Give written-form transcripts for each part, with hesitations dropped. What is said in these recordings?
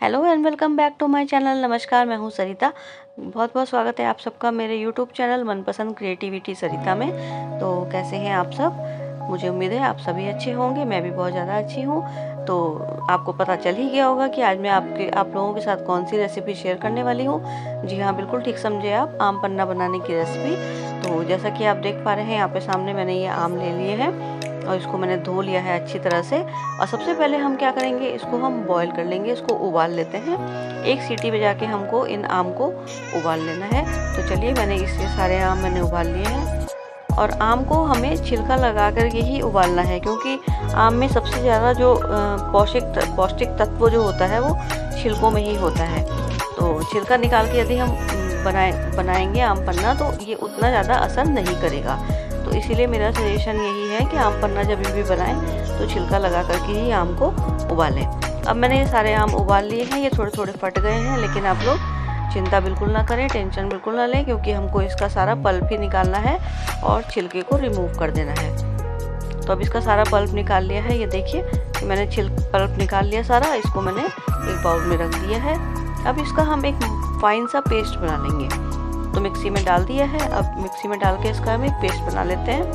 Hello and welcome back to my channel. नमस्कार, मैं हूं सरिता। बहुत बहुत स्वागत है आप सबका मेरे यूट्यूब चैनल मनपसंद क्रिएटिविटी सरिता में। तो कैसे हैं आप सब? मुझे उम्मीद है आप सभी अच्छे होंगे। मैं भी बहुत ज़्यादा अच्छी हूं। तो आपको पता चल ही गया होगा कि आज मैं आप लोगों के साथ कौन सी रेसिपी शेयर करने वाली हूँ। जी हाँ, बिल्कुल ठीक समझे आप, आम पन्ना बनाने की रेसिपी। तो जैसा कि आप देख पा रहे हैं, यहाँ पे सामने मैंने ये आम ले लिए हैं और इसको मैंने धो लिया है अच्छी तरह से। और सबसे पहले हम क्या करेंगे, इसको हम बॉईल कर लेंगे, इसको उबाल लेते हैं। एक सीटी बजा के हमको इन आम को उबाल लेना है। तो चलिए, मैंने इससे सारे आम मैंने उबाल लिए हैं। और आम को हमें छिलका लगा कर के ही उबालना है, क्योंकि आम में सबसे ज़्यादा जो पौष्टिक तत्व जो होता है वो छिलकों में ही होता है। तो छिलका निकाल के यदि हम बनाएंगे आम पन्ना तो ये उतना ज़्यादा असर नहीं करेगा। तो इसीलिए मेरा सजेशन यही है कि आम पन्ना जब भी बनाएं तो छिलका लगा करके ही आम को उबालें। अब मैंने ये सारे आम उबाल लिए हैं। ये थोड़े थोड़े फट गए हैं, लेकिन आप लोग चिंता बिल्कुल ना करें, टेंशन बिल्कुल ना लें, क्योंकि हमको इसका सारा पल्प ही निकालना है और छिलके को रिमूव कर देना है। तो अब इसका सारा पल्प निकाल लिया है। ये देखिए कि मैंने पल्प निकाल लिया सारा। इसको मैंने एक बाउल में रख दिया है। अब इसका हम एक फाइन सा पेस्ट बना लेंगे। तो मिक्सी में डाल दिया है। अब मिक्सी में डाल के इसका हम एक पेस्ट बना लेते हैं।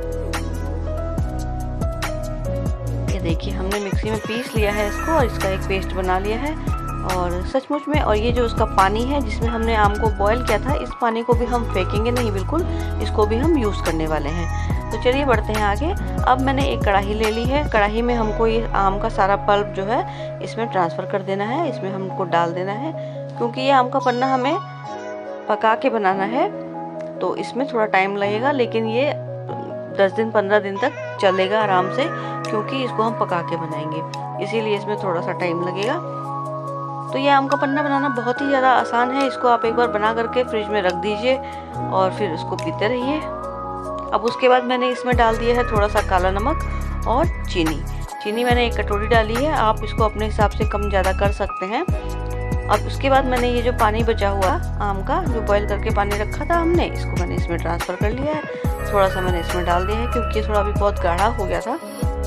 ये देखिए, हमने मिक्सी में पीस लिया है इसको और इसका एक पेस्ट बना लिया है। और सचमुच में, और ये जो उसका पानी है जिसमें हमने आम को बॉईल किया था, इस पानी को भी हम फेंकेंगे नहीं, बिल्कुल इसको भी हम यूज़ करने वाले हैं। तो चलिए बढ़ते हैं आगे। अब मैंने एक कढ़ाई ले ली है। कढ़ाई में हमको ये आम का सारा पल्प जो है इसमें ट्रांसफ़र कर देना है, इसमें हमको डाल देना है। क्योंकि ये आम का पन्ना हमें पका के बनाना है तो इसमें थोड़ा टाइम लगेगा, लेकिन ये 10 दिन 15 दिन तक चलेगा आराम से, क्योंकि इसको हम पका के बनाएंगे, इसीलिए इसमें थोड़ा सा टाइम लगेगा। तो ये आम का पन्ना बनाना बहुत ही ज़्यादा आसान है। इसको आप एक बार बना करके फ्रिज में रख दीजिए और फिर इसको पीते रहिए। अब उसके बाद मैंने इसमें डाल दिया है थोड़ा सा काला नमक और चीनी मैंने एक कटोरी डाली है। आप इसको अपने हिसाब से कम ज़्यादा कर सकते हैं। अब उसके बाद मैंने ये जो पानी बचा हुआ आम का, जो बॉईल करके पानी रखा था हमने, इसको मैंने इसमें ट्रांसफ़र कर लिया है। थोड़ा सा मैंने इसमें डाल दिया है, क्योंकि ये थोड़ा अभी बहुत गाढ़ा हो गया था।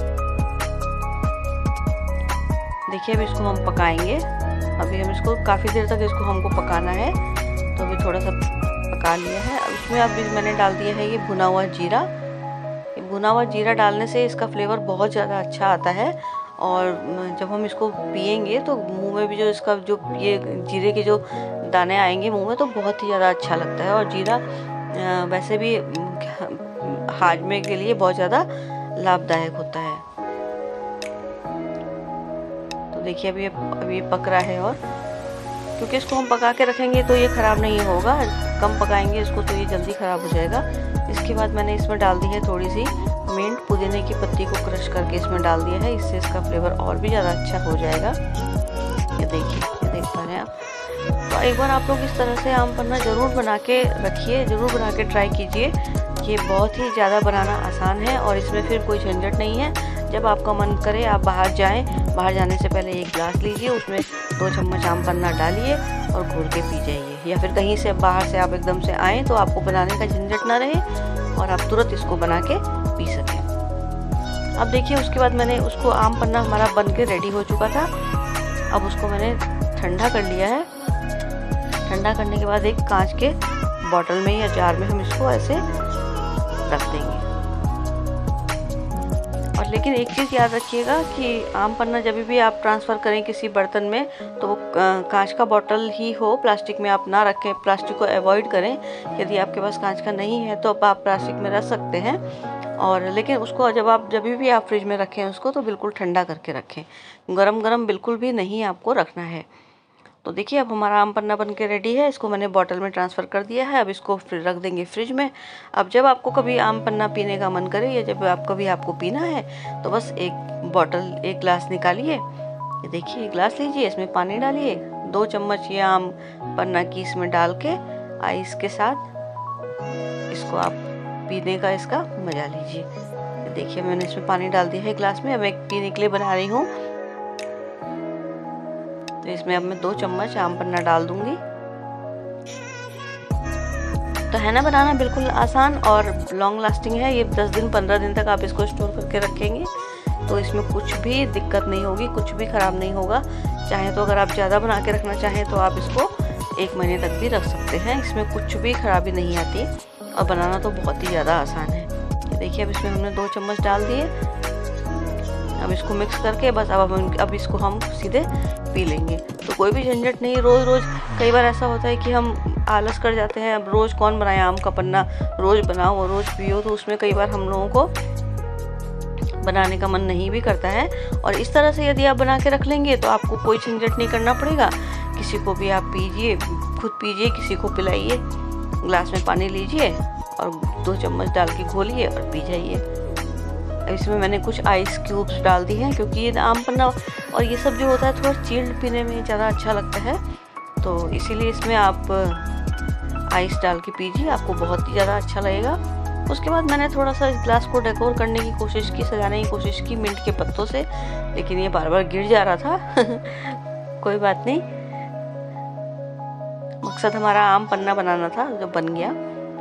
देखिए, अब इसको हम पकाएंगे। अभी हम इसको काफ़ी देर तक इसको हमको पकाना है। तो अभी थोड़ा सा पका लिया है। अब इसमें अभी मैंने डाल दिया है ये भुना हुआ जीरा। ये भुना हुआ जीरा डालने से इसका फ्लेवर बहुत ज़्यादा अच्छा आता है। और जब हम इसको पिएंगे तो मुंह में भी जो इसका जो ये जीरे के जो दाने आएंगे मुंह में, तो बहुत ही ज़्यादा अच्छा लगता है। और जीरा वैसे भी हाजमे के लिए बहुत ज़्यादा लाभदायक होता है। तो देखिए, अभी ये पक रहा है। और क्योंकि इसको हम पका के रखेंगे तो ये ख़राब नहीं होगा, कम पकाएंगे इसको तो ये जल्दी ख़राब हो जाएगा। इसके बाद मैंने इसमें डाल दी है थोड़ी सी मिंट, पुदीने की पत्ती को क्रश करके इसमें डाल दिया है। इससे इसका फ्लेवर और भी ज़्यादा अच्छा हो जाएगा। ये देखिए, ये देख पा रहे हैं आप। तो एक बार आप लोग इस तरह से आम पन्ना ज़रूर बना के रखिए, ज़रूर बना के ट्राई कीजिए। ये बहुत ही ज़्यादा बनाना आसान है और इसमें फिर कोई झंझट नहीं है। जब आपका मन करे आप बाहर जाएं, बाहर जाने से पहले एक गिलास लीजिए, उसमें 2 चम्मच आम पन्ना डालिए और घोल के पी जाइए। या फिर कहीं से बाहर से आप एकदम से आएँ तो आपको बनाने का झंझट ना रहे और आप तुरंत इसको बना के पी सकें। अब देखिए, उसके बाद मैंने उसको, आम पन्ना हमारा बन के रेडी हो चुका था। अब उसको मैंने ठंडा कर लिया है। ठंडा करने के बाद एक कांच के बॉटल में या जार में हम इसको ऐसे रख देंगे। और लेकिन एक चीज़ याद रखिएगा कि आम पन्ना जब भी आप ट्रांसफ़र करें किसी बर्तन में, तो वो कांच का बॉटल ही हो, प्लास्टिक में आप ना रखें। प्लास्टिक को अवॉइड करें। यदि आपके पास कांच का नहीं है तो आप प्लास्टिक में रख सकते हैं। और लेकिन उसको जब भी आप फ्रिज में रखें उसको, तो बिल्कुल ठंडा करके रखें। गरम गरम बिल्कुल भी नहीं आपको रखना है। तो देखिए, अब हमारा आम पन्ना बन के रेडी है। इसको मैंने बॉटल में ट्रांसफ़र कर दिया है। अब इसको फिर रख देंगे फ्रिज में। अब जब आपको कभी आम पन्ना पीने का मन करे या जब आपको पीना है, तो बस एक गिलास निकालिए। ये देखिए, एक गिलास लीजिए, इसमें पानी डालिए, 2 चम्मच ये आम पन्ना की इसमें डाल के आइस के साथ इसको आप पीने का इसका मज़ा लीजिए। देखिए, मैंने इसमें पानी डाल दिया है गिलास में। अब मैं पीने के लिए बना रही हूँ, तो इसमें अब मैं 2 चम्मच आम पन्ना डाल दूंगी। तो है ना, बनाना बिल्कुल आसान और लॉन्ग लास्टिंग है। ये 10 दिन 15 दिन तक आप इसको स्टोर करके रखेंगे तो इसमें कुछ भी दिक्कत नहीं होगी, कुछ भी ख़राब नहीं होगा। चाहे तो अगर आप ज़्यादा बना के रखना चाहें तो आप इसको 1 महीने तक भी रख सकते हैं, इसमें कुछ भी खराबी नहीं आती और बनाना तो बहुत ही ज़्यादा आसान है। देखिए अब इसमें हमने 2 चम्मच डाल दिए। अब इसको मिक्स करके बस अब इसको हम सीधे पी लेंगे। तो कोई भी झंझट नहीं, रोज़ रोज़ कई बार ऐसा होता है कि हम आलस कर जाते हैं, अब रोज़ कौन बनाए आम का पन्ना, रोज़ बनाओ और रोज़ पियो, तो उसमें कई बार हम लोगों को बनाने का मन नहीं भी करता है। और इस तरह से यदि आप बना के रख लेंगे तो आपको कोई झंझट नहीं करना पड़ेगा। किसी को भी आप पीजिए, खुद पीजिए, किसी को पिलाइए, ग्लास में पानी लीजिए और 2 चम्मच डाल के घोलिए और पी जाइए। इसमें मैंने कुछ आइस क्यूब्स डाल दी हैं क्योंकि ये आम पन्ना और ये सब जो होता है थोड़ा चिल्ड पीने में ज़्यादा अच्छा लगता है, तो इसीलिए इसमें आप आइस डाल के पीजिए, आपको बहुत ही ज़्यादा अच्छा लगेगा। उसके बाद मैंने थोड़ा सा इस ग्लास को डेकोर करने की कोशिश की, सजाने की कोशिश की मिंट के पत्तों से, लेकिन ये बार बार गिर जा रहा था कोई बात नहीं, मकसद हमारा आम पन्ना बनाना था जो बन गया।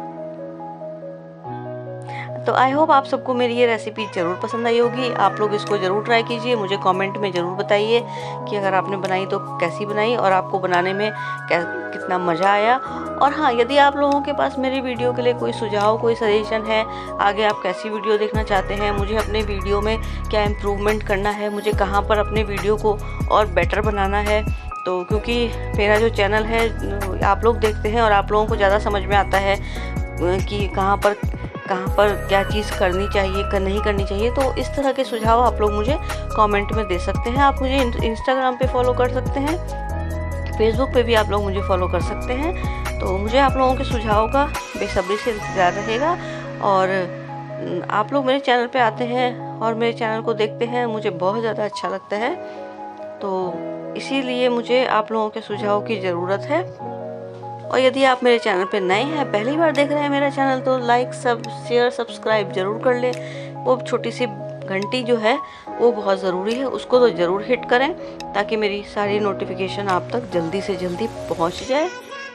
तो आई होप आप सबको मेरी ये रेसिपी ज़रूर पसंद आई होगी। आप लोग इसको ज़रूर ट्राई कीजिए, मुझे कमेंट में ज़रूर बताइए कि अगर आपने बनाई तो कैसी बनाई और आपको बनाने में कितना मज़ा आया। और हाँ, यदि आप लोगों के पास मेरी वीडियो के लिए कोई सुझाव, कोई सजेशन है, आगे आप कैसी वीडियो देखना चाहते हैं, मुझे अपने वीडियो में क्या इम्प्रूवमेंट करना है, मुझे कहाँ पर अपने वीडियो को और बेटर बनाना है, तो क्योंकि मेरा जो चैनल है आप लोग देखते हैं और आप लोगों को ज़्यादा समझ में आता है कि कहाँ पर क्या चीज़ करनी चाहिए, नहीं करनी चाहिए। तो इस तरह के सुझाव आप लोग मुझे कमेंट में दे सकते हैं। आप मुझे इंस्टाग्राम पे फॉलो कर सकते हैं, फेसबुक पे भी आप लोग मुझे फॉलो कर सकते हैं। तो मुझे आप लोगों के सुझाव का बेसब्री से इंतज़ार रहेगा। और आप लोग मेरे चैनल पे आते हैं और मेरे चैनल को देखते हैं, मुझे बहुत ज़्यादा अच्छा लगता है। तो इसीलिए मुझे आप लोगों के सुझाव की ज़रूरत है। और यदि आप मेरे चैनल पे नए हैं, पहली बार देख रहे हैं मेरा चैनल, तो लाइक, शेयर, सब्सक्राइब ज़रूर कर लें। वो छोटी सी घंटी जो है वो बहुत ज़रूरी है, उसको तो ज़रूर हिट करें ताकि मेरी सारी नोटिफिकेशन आप तक जल्दी से जल्दी पहुंच जाए।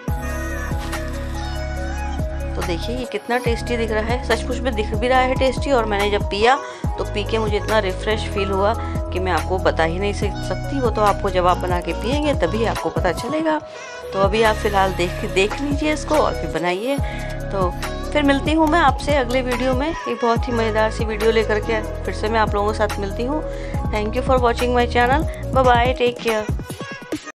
तो देखिए ये कितना टेस्टी दिख रहा है, सचमुच में दिख भी रहा है टेस्टी। और मैंने जब पिया तो पी के मुझे इतना रिफ़्रेश फील हुआ कि मैं आपको बता ही नहीं सकती। वो तो आपको जब आप बना के पिएंगे तभी आपको पता चलेगा। तो अभी आप फ़िलहाल देख लीजिए इसको और फिर बनाइए। तो फिर मिलती हूँ मैं आपसे अगले वीडियो में, एक बहुत ही मज़ेदार सी वीडियो लेकर के फिर से मैं आप लोगों के साथ मिलती हूँ। Thank you for watching my channel. Bye bye, take care.